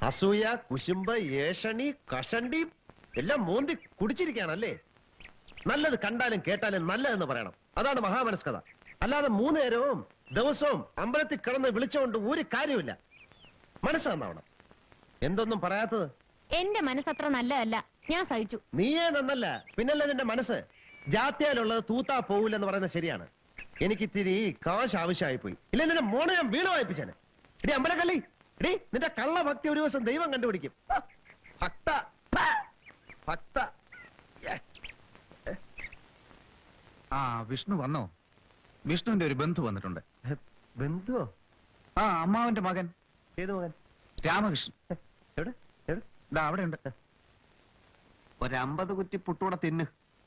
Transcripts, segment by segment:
അസൂയ, കുശുമ്പ്, ഏഷണി, കഷണ്ടി എല്ലാം മോന്തി കുടിച്ചിരിക്കുകയാണല്ലേ? നല്ലത് കണ്ടാലും കേട്ടാലും നല്ലതെന്ന് പറയണം. അതാണ് മഹാമനസ്കത. അല്ലാതെ 3 നേരവും ദിവസവും അമ്പലത്തിൽ കിടന്ന് വിളിച്ചുകൊണ്ട് ഒരു കാര്യമില്ല. മനസ്സ് നന്നാവണം. എന്തൊന്നും പറയാത്തത്? എന്റെ മനസ്സത്ര നല്ലതല്ല, ഞാൻ സഹിച്ചു. നീയേ നന്നല്ല, പിന്നല്ലേ നിന്റെ മനസ്സ്. ജാത്യാലുള്ളത് തൂത്താ പോവില്ലെന്ന് പറയുന്നത് ശരിയാണ്. എനിക്ക് ഇത്തിരി കാശ് ആവശ്യമായി പോയി. ഇല്ല നിന്റെ മോനെ ഞാൻ വീണ് വായിപ്പിച്ചാണ്. ഇടി അമ്പലക്കള്ളി, ഇടി നിന്റെ കള്ളഭക്തി ഒരു ദിവസം ദൈവം കണ്ടുപിടിക്കും. ഭക്ത ഭക്ത. ആ വിഷ്ണു വന്നോ? വിഷ്ണുവിന്റെ ഒരു ബന്ധു വന്നിട്ടുണ്ട്. ബന്ധുവോ? ആ അമ്മാവന്റെ മകൻ. ഏത് മകൻ? രാമകൃഷ്ണൻ. എവിടെ എവിടെ? ഇതാ അവിടെ ഉണ്ട്. ഒരു 50 കുറ്റി പുട്ടൂടെ തിന്ന്.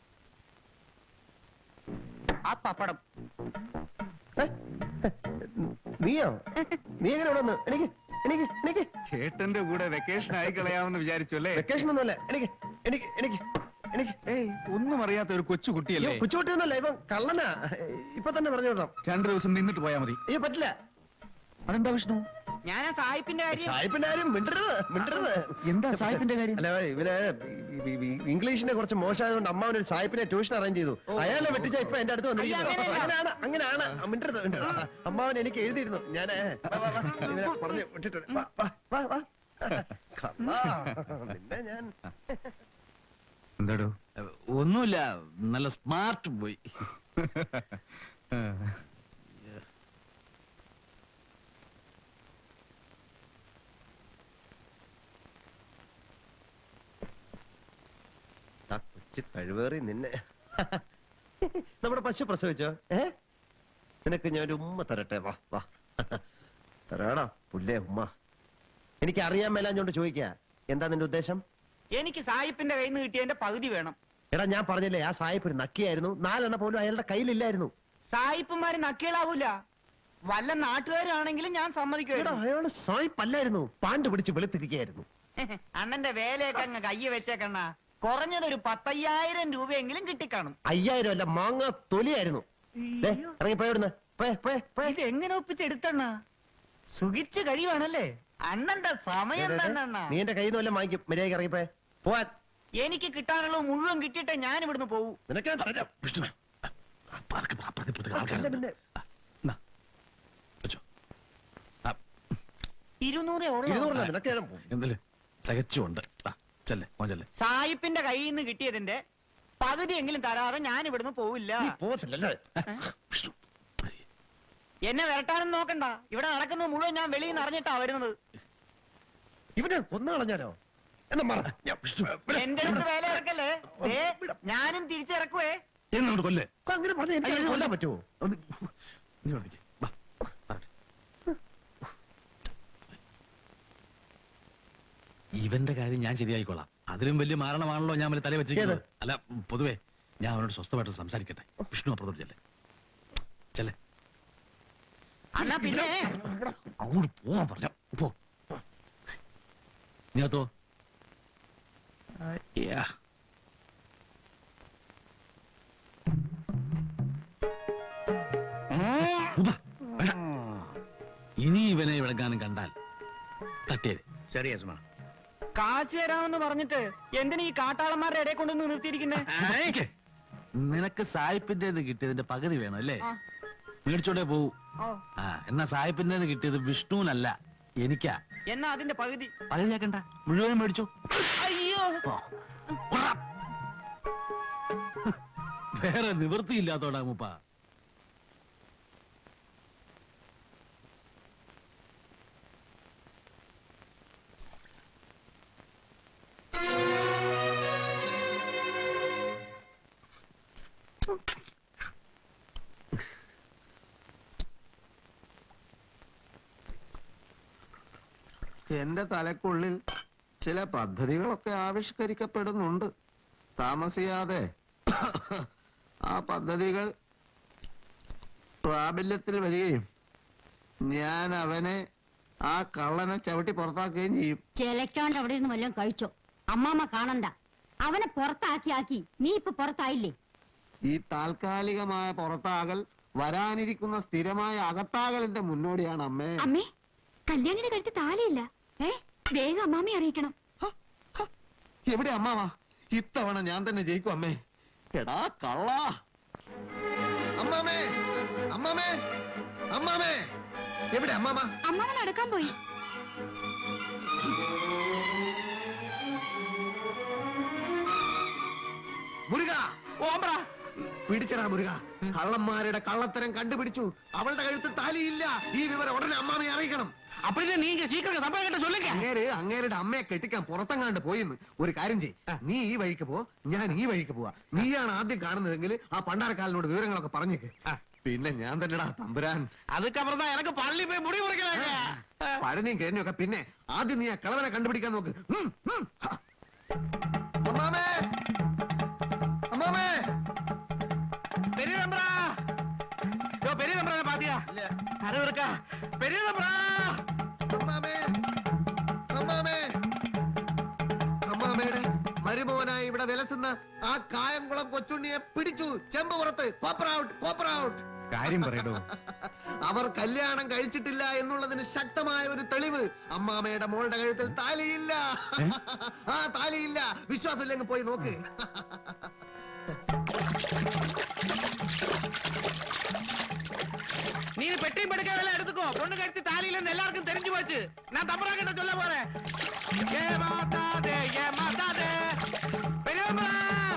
ആ പപ്പടം. നീയോ? നീ എങ്ങനെ ഇവിടെ വന്നു? എനിക്ക് എനിക്ക് എനിക്ക് ചേട്ടന്റെ കൂടെ വെക്കേഷൻ ആയി കളയാമെന്ന് വിചാരിച്ചു അല്ലേ? വെക്കേഷൻ ഒന്നുമല്ല. എനിക്ക് എനിക്ക് എനിക്ക് എനിക്ക് ഏയ് ഒന്നും അറിയാത്ത ഒരു കൊച്ചു കുട്ടിയല്ലേ? കൊച്ചുകുട്ടിയൊന്നുമല്ല, ഇവൻ കള്ളനാ. ഇപ്പൊ തന്നെ പറഞ്ഞു വിടണം. 2 ദിവസം നിന്നിട്ട് പോയാ മതി. അയ്യോ പറ്റില്ല. അതെന്താ വിഷ്ണു? ഞാൻ സായിപ്പിന്റെ കാര്യം മിണ്ടരുത് മിണ്ടരുത്. എന്താ സായിപ്പിന്റെ കാര്യം? അല്ല ഇവന് ഇംഗ്ലീഷിനെ കുറച്ച് മോശമായതുകൊണ്ട് അമ്മാവൻ ഒരു സായിപ്പിനെ ട്യൂഷൻ അറേഞ്ച് ചെയ്തു. അയാളെ വെട്ടിച്ച ഇപ്പൊ എന്റെ അടുത്ത് വന്നിരിക്കുന്നത്. അങ്ങനെയാണ് മിണ്ടരുത് മിണ്ടരുത്. അമ്മാവൻ എനിക്ക് എഴുതിയിരുന്നു. ഞാൻ ഇവനെ പറഞ്ഞു വിട്ടിട്ടുണ്ട്. നിന്നെ ഞാൻ എന്താടോ? ഒന്നുമില്ല, നല്ല സ്മാർട്ട് പോയി. കഴിവേറി നിന്നെ. നമ്മുടെ പശു പ്രസവിച്ചോ? നിനക്ക് ഞാൻ ഒരു ഉമ്മ തരട്ടെ? വാ വാ തരാടാ പുല്ലേ ഉമ്മ. എനിക്ക് അറിയാൻ മേലാഞ്ഞോണ്ട് ചോദിക്കാ. എന്താ നിന്റെ ഉദ്ദേശം? എനിക്ക് സായിപ്പിന്റെ കയ്യിൽ നിന്ന് കിട്ടിയതിന്റെ പകുതി വേണം. എടാ ഞാൻ പറഞ്ഞില്ലേ, ആ സായിപ്പ് ഒരു നക്കിയായിരുന്നു. 4 എണ്ണ പോലും അയാളുടെ കയ്യിലില്ലായിരുന്നു. സായിപ്പന്മാര് നക്കികളാവൂല. വല്ല നാട്ടുകാരാണെങ്കിലും ഞാൻ സമ്മതിക്കുവായിരുന്നു. അയാള് സായിപ്പല്ലായിരുന്നു, പാണ്ട് പിടിച്ച് വെളുത്തിരിക്കുകയായിരുന്നു. അണ്ണന്റെ വേലയൊക്കെ അങ്ങ് കയ്യ വെച്ചേക്കണ്ണ. കുറഞ്ഞതൊരു 10,000 രൂപയെങ്കിലും കിട്ടിക്കാണും. 5000 അല്ല, മാങ്ങ തൊലിയായിരുന്നു. ഇറങ്ങിപ്പോയിടുന്ന്. ഇത് എങ്ങനെ ഒപ്പിച്ചെടുത്തണ്ണ? സുഖിച്ച് കഴിയുവാണല്ലേ? അണ്ണന്റെ സമയം തന്നെ. നീ എന്റെ കയ്യിൽ നിന്ന് വല്ലതും വാങ്ങിക്കും. മര്യാദയ്ക്ക് ഇറങ്ങിപ്പോയെ പോവാൻ. എനിക്ക് കിട്ടാനുള്ളത് മുഴുവൻ കിട്ടിയിട്ടേ ഞാൻ ഇവിടുന്ന് പോവൂ. നിനക്ക് തികച്ചുണ്ട്. സായിപ്പിന്റെ കയ്യിൽ നിന്ന് കിട്ടിയതിന്റെ പകുതിയെങ്കിലും തരാതെ ഞാൻ ഇവിടുന്ന് പോവില്ല. എന്നെ വരട്ടാനും നോക്കണ്ട. ഇവിടെ നടക്കുന്നത് മുഴുവൻ ഞാൻ വെളിയിൽ നിന്ന് അറിഞ്ഞിട്ടാ വരുന്നത്. ഇവനെ കൊന്നു കളഞ്ഞാലോ? എന്റെ അടുത്ത് വേല ഇറക്കല്ലേ? ഞാനും തിരിച്ചിറക്കുവേ. എന്നോട് കൊല്ലേ? അങ്ങനെ പറഞ്ഞ എനിക്ക് കൊല്ലാൻ പറ്റുമോ? ഇവന്റെ കാര്യം ഞാൻ ശരിയായിക്കോളാം. അതിലും വലിയ മാരണമാണല്ലോ ഞാൻ തല വെച്ചിരിക്കുന്നത്. അല്ല പൊതുവേ ഞാൻ അവനോട് സ്വസ്ഥമായിട്ട് സംസാരിക്കട്ടെ. വിഷ്ണു അപ്പുറത്തോട്ട് ചെല്ലേ ചെല്ലേ. അണ്ണാ പിന്നെ അങ്ങോട്ട് പോവാൻ പറഞ്ഞ പോ. നീത്തോ ഇനി ഇവനെ ഇവിടെക്കാനും കണ്ടാൽ തട്ടിയത് ശരി യസ്മ. കാശ് തരാമെന്ന് പറഞ്ഞിട്ട് എന്തിനാ ഈ കാട്ടാളന്മാരുടെ ഇടയെ കൊണ്ടുവന്ന് നിർത്തിയിരിക്കുന്നേ? നിനക്ക് സായിപ്പിന്റെ കിട്ടിയതിന്റെ പകുതി വേണം അല്ലേ? മേടിച്ചോണ്ടേ പോവൂ. എന്നാ സായിപ്പിന്റെ കിട്ടിയത് വിഷ്ണുവിനല്ല, എനിക്കാ. എന്നാ അതിന്റെ പകുതി പകുതിയാക്കണ്ട, മുഴുവനും മേടിച്ചോ. അയ്യോ, വേറെ നിവൃത്തിയില്ലാത്തോടാ മുപ്പ. എന്റെ തലക്കുള്ളിൽ ചില പദ്ധതികളൊക്കെ ആവിഷ്കരിക്കപ്പെടുന്നുണ്ട്. താമസിയാതെ ആ പദ്ധതികൾ പ്രാബല്യത്തിൽ വരികയും ഞാൻ അവനെ, ആ കള്ളനെ ചവിട്ടി പുറത്താക്കുകയും ചെയ്യും. ചിലക്കാണ്ട് അവിടെ നിന്ന് വല്ലതും കഴിച്ചോ? അമ്മാമ്മ കാണണ്ട. അവനെ പുറത്താക്കി നീ ഇപ്പൊ പുറത്തായില്ലേ? ഈ താൽക്കാലികമായ പുറത്താകൽ വരാനിരിക്കുന്ന സ്ഥിരമായ അകത്താകലിന്റെ മുന്നോടിയാണ് അമ്മേ. അമ്മേ, കല്യാണിയുടെ കഴുത്ത് താലിയില്ല. വേഗം അമ്മാമയെ അറിയിക്കണം. എവിടെ അമ്മാവാ? ഇത്തവണ ഞാൻ തന്നെ ജയിക്കും അമ്മേ. എടാ കള്ള. അമ്മാമേ, അമ്മാമേ, അമ്മാമേ, എവിടെ അമ്മാമ? അമ്മാമ നടക്കാൻ പോയി. മുരുക, ഓമ്പ്ര പിടിച്ചടാ മുരുക. കള്ളന്മാരുടെ കള്ളത്തരം കണ്ടുപിടിച്ചു. അവളുടെ കഴുത്ത് താലിയില്ല. ഈ വിവരം ഉടനെ അമ്മാമയെ അറിയിക്കണം. അപ്പഴേ നീങ്ക സീക്രം സംഭവം ചൊല്ലുക. അങ്ങേരുടെ അമ്മയെ കെട്ടിക്കാൻ പുറത്തെങ്ങാണ്ട് പോയിന്ന്. ഒരു കാര്യം ചെയ്, നീ ഈ വഴിക്ക് പോ, ഞാൻ ഈ വഴിക്ക് പോവാ. നീയാണ് ആദ്യം കാണുന്നതെങ്കിൽ ആ പണ്ടാരക്കാലിനോട് വിവരങ്ങളൊക്കെ പറഞ്ഞേക്ക്. പിന്നെ ഞാൻ തന്നെടാ തമ്പുരാൻ. അതുക്കപ്പുറം എനക്ക് പള്ളി പോയി മുടി മുറിക്കല. പഴനിയും കിഴഞ്ഞൊക്കെ പിന്നെ ആദ്യം നീ ആ കളവനെ കണ്ടുപിടിക്കാൻ നോക്ക്. അമ്മാമേ, അമ്മാമേ, பெரிய நம்பரா யோ பெரிய நம்பரா பாத்தியா அரவருக்கா பெரிய நம்பரா അമ്മാമേ, അമ്മാമേ, അമ്മാമയുടെ മരുമോനായി ഇവിടെ വിലസുന്ന ആ കായംകുളം കൊച്ചുണ്ണിയെ പിടിച്ചു. ചെമ്പ് പുറത്ത്. Copper out, copper out. കാര്യം പറയടോ. അവർ കല്യാണം കഴിച്ചിട്ടില്ല എന്നുള്ളതിന് ശക്തമായ ഒരു തെളിവ്. അമ്മാമയുടെ മോളുടെ കഴുത്തിൽ താലിയില്ല. ആ താലിയില്ല. വിശ്വാസമില്ലെങ്കിൽ പോയി നോക്ക്. நீ பெட்டி படுக்க வேலை எடுத்துக்கோ. பொண்ணு கழித்து தாலியில எல்லாருக்கும் தெரிஞ்சு போச்சு. நான் தம்பரா கிட்ட சொல்ல போறேன். ஏ மாதாதே, ஏ மாதாதே, பெரிய நம்பரா.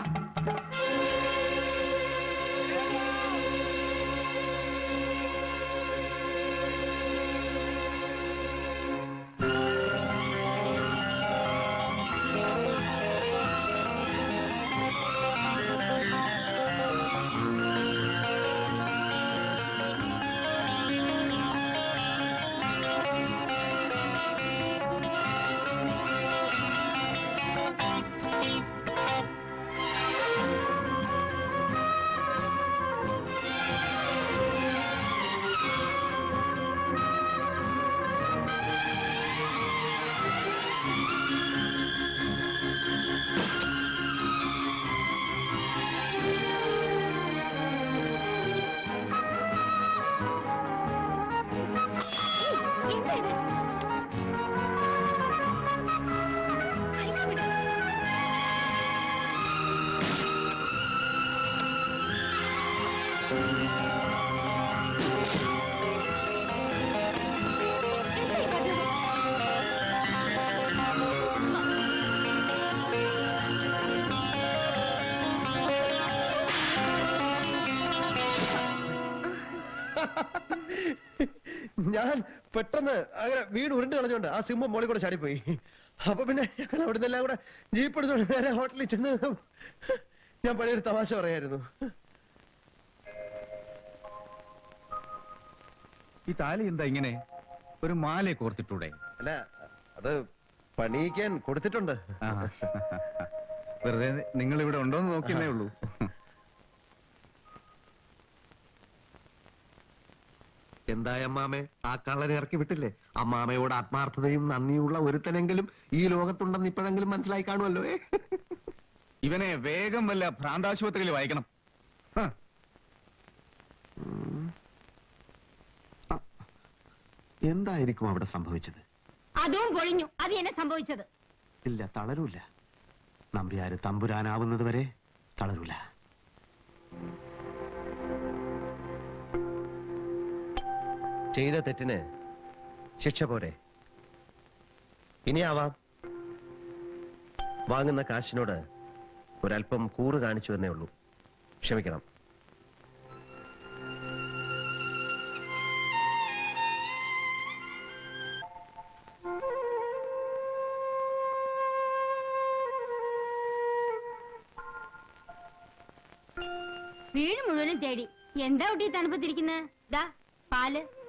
ഞാൻ പെട്ടെന്ന് അങ്ങനെ വീട് ഉരുണ്ട് കളഞ്ഞോണ്ട് ആ സിംഹം മോളിൽ കൂടെ ചാടിപ്പോയി. അപ്പൊ പിന്നെ ഞങ്ങൾ അവിടെ നിന്നെല്ലാം കൂടെ ജീപ്പ് എടുത്തോണ്ട് നേരെ ഹോട്ടലിൽ ചെന്ന് ഞാൻ പഴയൊരു തമാശ പറയായിരുന്നു. ഈ താലി എന്താ ഇങ്ങനെ? ഒരു മാല കോർത്തിട്ടൂടെ? അല്ല, അത് പണിയിക്കാൻ കൊടുത്തിട്ടുണ്ട്. വെറുതെ നിങ്ങൾ ഇവിടെ ഉണ്ടോന്ന് നോക്കിയേ ഉള്ളൂ. എന്തായ അമ്മാമേ, ആ കള്ളനെ ഇറക്കി വിട്ടില്ലേ? അമ്മാമയോട് ആത്മാർത്ഥതയും നന്ദിയുള്ള ഒരുത്തനെങ്കിലും ഈ ലോകത്തുണ്ടെന്ന് ഇപ്പോഴെങ്കിലും മനസ്സിലായി കാണുമല്ലോ. ഇവനെ വേഗം വല്ല ഭ്രാന്താശുപത്രിയിൽ വായിക്കണം. എന്തായിരിക്കും അവിടെ സംഭവിച്ചത്? അതും പൊളിഞ്ഞു. അത് എന്നെ സംഭവിച്ചത്. ഇല്ല, തളരൂല. നമ്പ്യാര് തമ്പുരാനാവുന്നത് വരെ തളരൂല. ചെയ്ത തെറ്റിന് ശിക്ഷ പോരെ? ഇനിയാവാം. വാങ്ങുന്ന കാശിനോട് ഒരല്പം കൂറ് കാണിച്ചു എന്നേ ഉള്ളൂ. ക്ഷമിക്കണം. വീട് മുഴുവനും തേടി. എന്താ ഒട്ടി തണുപ്പത്തിരിക്കുന്നത്? ദാ പാല്.